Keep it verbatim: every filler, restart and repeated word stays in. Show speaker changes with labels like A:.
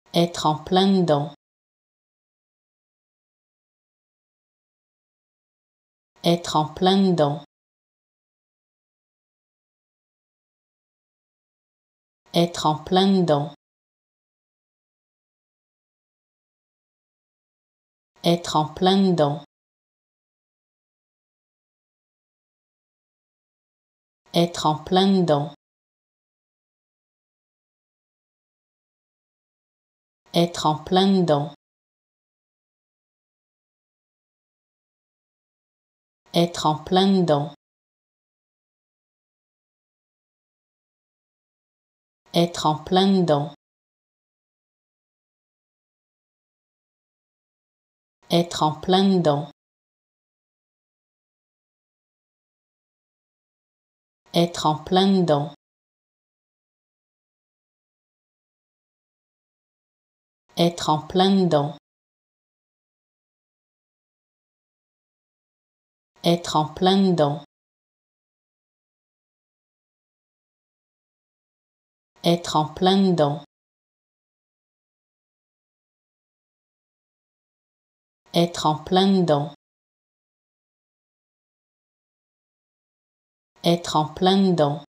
A: Être en plein dedans. Être en plein dedans. Être en plein dedans. Être en plein dedans. Être en plein dedans. Être en plein dedans. Être en plein dedans. Être en plein dedans. Être en plein dedans. Être en plein dedans. Être en plein dedans. Être en plein dedans. Être en plein dedans. Être en plein dedans. Être en plein dedans.